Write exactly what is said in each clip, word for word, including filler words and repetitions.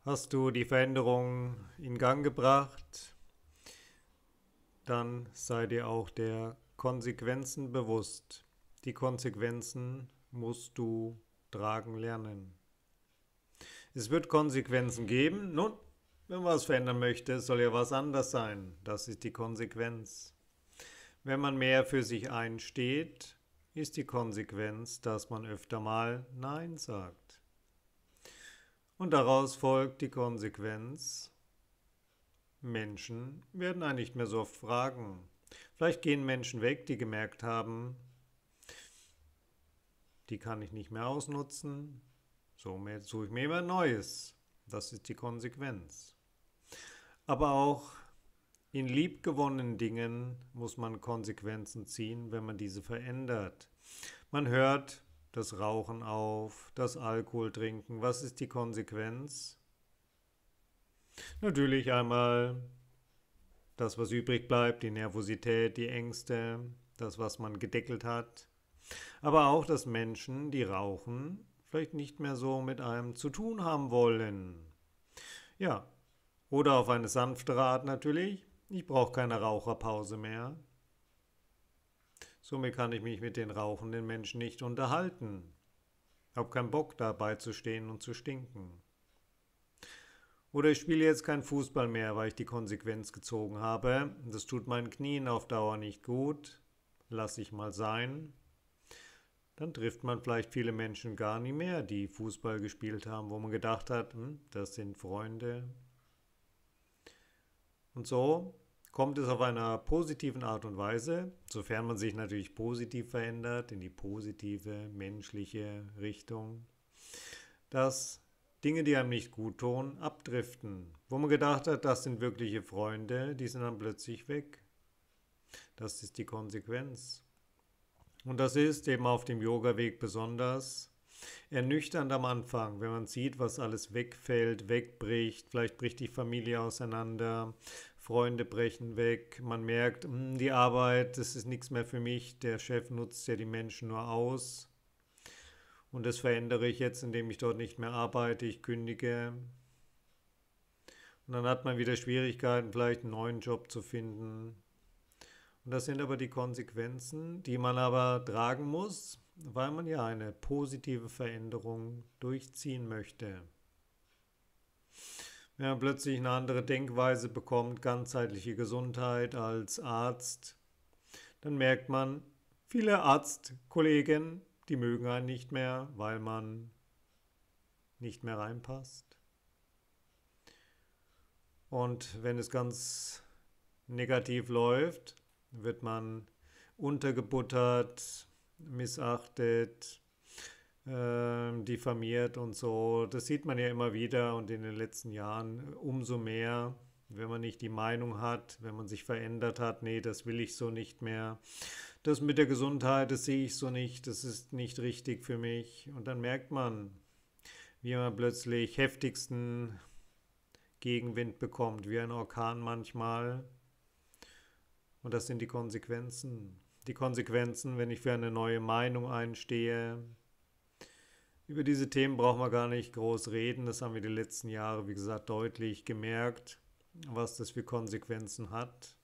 Hast du die Veränderung in Gang gebracht, dann sei dir auch der Konsequenzen bewusst. Die Konsequenzen musst du tragen lernen. Es wird Konsequenzen geben. Nun, wenn man was verändern möchte, soll ja was anders sein. Das ist die Konsequenz. Wenn man mehr für sich einsteht, ist die Konsequenz, dass man öfter mal Nein sagt. Und daraus folgt die Konsequenz, Menschen werden einen nicht mehr so oft fragen. Vielleicht gehen Menschen weg, die gemerkt haben, die kann ich nicht mehr ausnutzen, somit suche ich mir immer Neues. Das ist die Konsequenz. Aber auch in liebgewonnenen Dingen muss man Konsequenzen ziehen, wenn man diese verändert. Man hört das Rauchen auf, das Alkohol trinken. Was ist die Konsequenz? Natürlich einmal das, was übrig bleibt, die Nervosität, die Ängste, das, was man gedeckelt hat. Aber auch, dass Menschen, die rauchen, vielleicht nicht mehr so mit einem zu tun haben wollen. Ja, oder auf eine sanftere Art natürlich. Ich brauche keine Raucherpause mehr. Somit kann ich mich mit den rauchenden Menschen nicht unterhalten. Ich habe keinen Bock dabei zu stehen und zu stinken. Oder ich spiele jetzt keinen Fußball mehr, weil ich die Konsequenz gezogen habe. Das tut meinen Knien auf Dauer nicht gut. Lass ich mal sein. Dann trifft man vielleicht viele Menschen gar nie mehr, die Fußball gespielt haben, wo man gedacht hat, hm, das sind Freunde. Und so kommt es auf einer positiven Art und Weise, sofern man sich natürlich positiv verändert, in die positive, menschliche Richtung, dass Dinge, die einem nicht gut tun, abdriften. Wo man gedacht hat, das sind wirkliche Freunde, die sind dann plötzlich weg. Das ist die Konsequenz. Und das ist eben auf dem Yoga-Weg besonders ernüchternd am Anfang, wenn man sieht, was alles wegfällt, wegbricht. Vielleicht bricht die Familie auseinander, Freunde brechen weg. Man merkt, die Arbeit, das ist nichts mehr für mich. Der Chef nutzt ja die Menschen nur aus. Und das verändere ich jetzt, indem ich dort nicht mehr arbeite, ich kündige. Und dann hat man wieder Schwierigkeiten, vielleicht einen neuen Job zu finden. Und das sind aber die Konsequenzen, die man aber tragen muss, weil man ja eine positive Veränderung durchziehen möchte. Wenn man plötzlich eine andere Denkweise bekommt, ganzheitliche Gesundheit als Arzt, dann merkt man, viele Arztkollegen, die mögen einen nicht mehr, weil man nicht mehr reinpasst. Und wenn es ganz negativ läuft, wird man untergebuttert, missachtet, äh, diffamiert und so. Das sieht man ja immer wieder und in den letzten Jahren umso mehr, wenn man nicht die Meinung hat, wenn man sich verändert hat, nee, das will ich so nicht mehr. Das mit der Gesundheit, das sehe ich so nicht, das ist nicht richtig für mich. Und dann merkt man, wie man plötzlich heftigsten Gegenwind bekommt, wie ein Orkan manchmal. Und das sind die Konsequenzen. Die Konsequenzen, wenn ich für eine neue Meinung einstehe. Über diese Themen brauchen wir gar nicht groß reden. Das haben wir die letzten Jahre, wie gesagt, deutlich gemerkt, was das für Konsequenzen hat.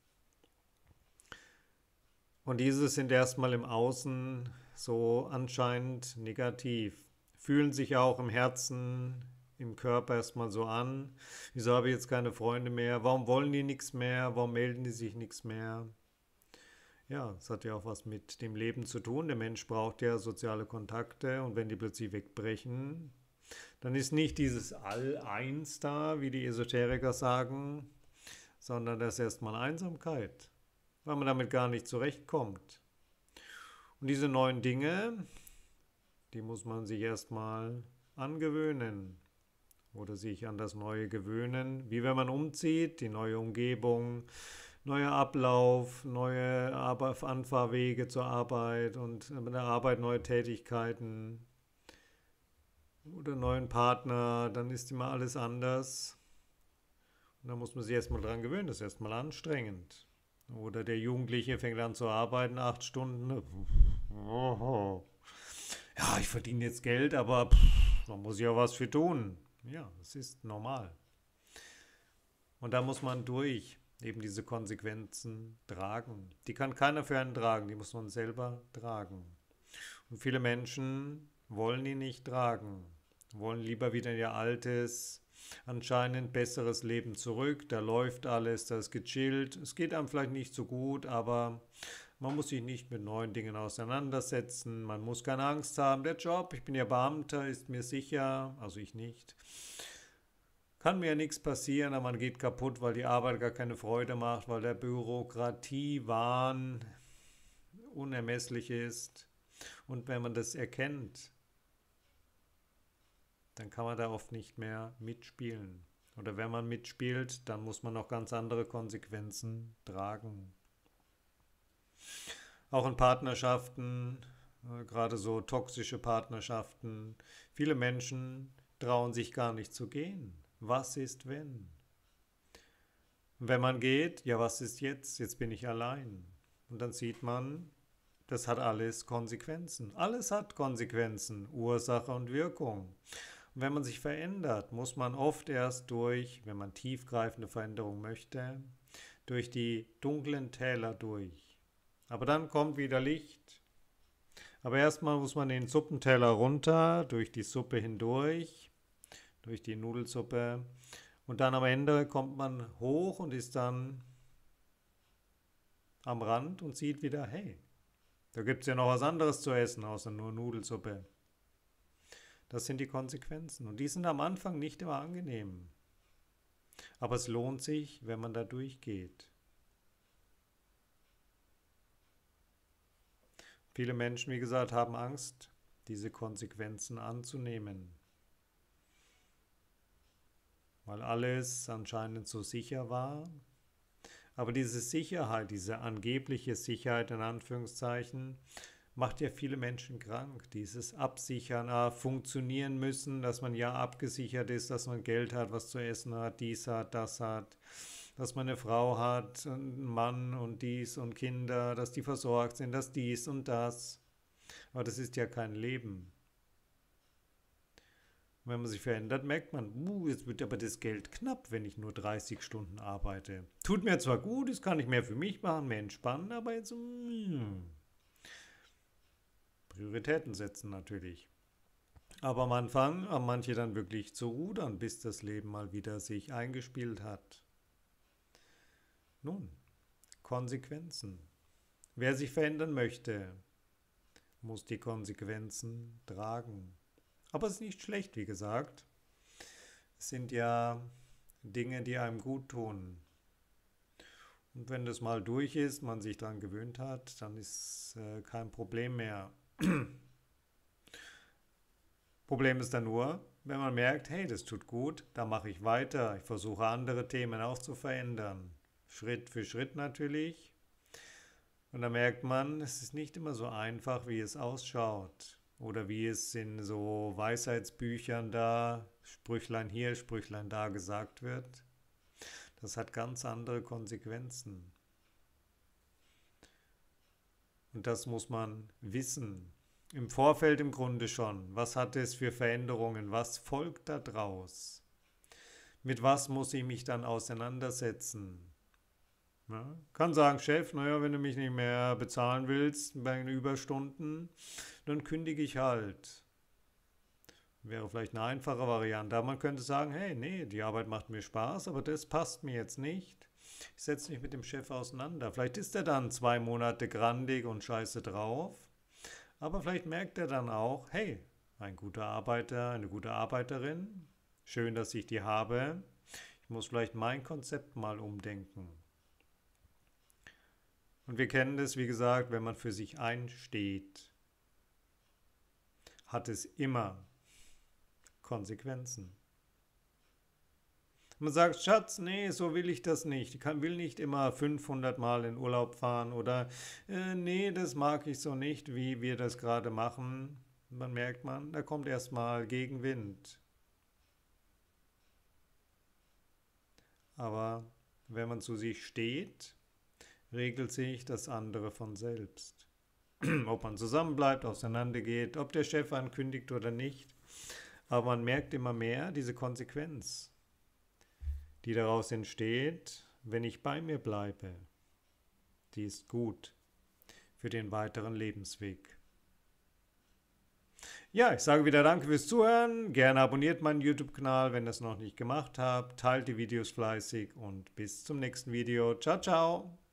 Und diese sind erstmal im Außen so anscheinend negativ. Fühlen sich auch im Herzen, im Körper erstmal so an. Wieso habe ich jetzt keine Freunde mehr? Warum wollen die nichts mehr? Warum melden die sich nichts mehr? Ja, es hat ja auch was mit dem Leben zu tun. Der Mensch braucht ja soziale Kontakte und wenn die plötzlich wegbrechen, dann ist nicht dieses All-Eins da, wie die Esoteriker sagen, sondern das ist erstmal Einsamkeit, weil man damit gar nicht zurechtkommt. Und diese neuen Dinge, die muss man sich erstmal angewöhnen oder sich an das Neue gewöhnen, wie wenn man umzieht, die neue Umgebung, neuer Ablauf, neue Anfahrwege zur Arbeit und mit der Arbeit neue Tätigkeiten oder neuen Partner, dann ist immer alles anders. Und da muss man sich erstmal dran gewöhnen, das ist erstmal anstrengend. Oder der Jugendliche fängt an zu arbeiten, acht Stunden. Ja, ich verdiene jetzt Geld, aber pff, man muss ja was für tun. Ja, es ist normal. Und da muss man durch eben diese Konsequenzen tragen. Die kann keiner für einen tragen, die muss man selber tragen. Und viele Menschen wollen die nicht tragen, wollen lieber wieder in ihr altes, anscheinend besseres Leben zurück. Da läuft alles, da ist gechillt. Es geht einem vielleicht nicht so gut, aber man muss sich nicht mit neuen Dingen auseinandersetzen. Man muss keine Angst haben. Der Job, ich bin ja Beamter, ist mir sicher, also ich nicht. Kann mir ja nichts passieren, aber man geht kaputt, weil die Arbeit gar keine Freude macht, weil der Bürokratiewahn unermesslich ist. Und wenn man das erkennt, dann kann man da oft nicht mehr mitspielen. Oder wenn man mitspielt, dann muss man noch ganz andere Konsequenzen tragen. Auch in Partnerschaften, äh, gerade so toxische Partnerschaften, viele Menschen trauen sich gar nicht zu gehen. Was ist, wenn? Wenn man geht, ja, was ist jetzt? Jetzt bin ich allein. Und dann sieht man, das hat alles Konsequenzen. Alles hat Konsequenzen, Ursache und Wirkung. Und wenn man sich verändert, muss man oft erst durch, wenn man tiefgreifende Veränderung möchte, durch die dunklen Täler durch. Aber dann kommt wieder Licht. Aber erstmal muss man den Suppenteller runter, durch die Suppe hindurch, durch die Nudelsuppe. Und dann am Ende kommt man hoch und ist dann am Rand und sieht wieder, hey, da gibt es ja noch was anderes zu essen, außer nur Nudelsuppe. Das sind die Konsequenzen. Und die sind am Anfang nicht immer angenehm. Aber es lohnt sich, wenn man da durchgeht. Viele Menschen, wie gesagt, haben Angst, diese Konsequenzen anzunehmen. Weil alles anscheinend so sicher war. Aber diese Sicherheit, diese angebliche Sicherheit in Anführungszeichen, macht ja viele Menschen krank. Dieses Absichern, ah, funktionieren müssen, dass man ja abgesichert ist, dass man Geld hat, was zu essen hat, dies hat, das hat, dass man eine Frau hat, einen Mann und dies und Kinder, dass die versorgt sind, dass dies und das. Aber das ist ja kein Leben. Und wenn man sich verändert, merkt man, uh, jetzt wird aber das Geld knapp, wenn ich nur dreißig Stunden arbeite. Tut mir zwar gut, das kann ich mehr für mich machen, mehr entspannen, aber jetzt mm, Prioritäten setzen natürlich. Aber am Anfang haben manche dann wirklich zu rudern, bis das Leben mal wieder sich eingespielt hat. Nun, Konsequenzen. Wer sich verändern möchte, muss die Konsequenzen tragen. Aber es ist nicht schlecht, wie gesagt. Es sind ja Dinge, die einem gut tun. Und wenn das mal durch ist, man sich daran gewöhnt hat, dann ist äh, kein Problem mehr. Problem ist dann nur, wenn man merkt, hey, das tut gut, dann mache ich weiter. Ich versuche andere Themen auch zu verändern. Schritt für Schritt natürlich. Und dann merkt man, es ist nicht immer so einfach, wie es ausschaut. Oder wie es in so Weisheitsbüchern da, Sprüchlein hier, Sprüchlein da gesagt wird. Das hat ganz andere Konsequenzen. Und das muss man wissen. Im Vorfeld im Grunde schon. Was hat es für Veränderungen? Was folgt daraus? Mit was muss ich mich dann auseinandersetzen? Ja, kann sagen, Chef, naja, wenn du mich nicht mehr bezahlen willst bei den Überstunden, dann kündige ich halt. Wäre vielleicht eine einfache Variante. Aber man könnte sagen, hey, nee, die Arbeit macht mir Spaß, aber das passt mir jetzt nicht. Ich setze mich mit dem Chef auseinander. Vielleicht ist er dann zwei Monate grandig und scheiße drauf. Aber vielleicht merkt er dann auch, hey, ein guter Arbeiter, eine gute Arbeiterin, schön, dass ich die habe. Ich muss vielleicht mein Konzept mal umdenken. Und wir kennen das, wie gesagt, wenn man für sich einsteht, hat es immer Konsequenzen. Man sagt, Schatz, nee, so will ich das nicht. Ich kann, will nicht immer fünfhundert Mal in Urlaub fahren oder äh, nee, das mag ich so nicht, wie wir das gerade machen. Und dann merkt man, da kommt erstmal Gegenwind. Aber wenn man zu sich steht, regelt sich das andere von selbst. Ob man zusammenbleibt, auseinandergeht, ob der Chef ankündigt oder nicht. Aber man merkt immer mehr diese Konsequenz, die daraus entsteht, wenn ich bei mir bleibe. Die ist gut für den weiteren Lebensweg. Ja, ich sage wieder danke fürs Zuhören. Gerne abonniert meinen YouTube-Kanal, wenn ihr es noch nicht gemacht habt. Teilt die Videos fleißig und bis zum nächsten Video. Ciao, ciao!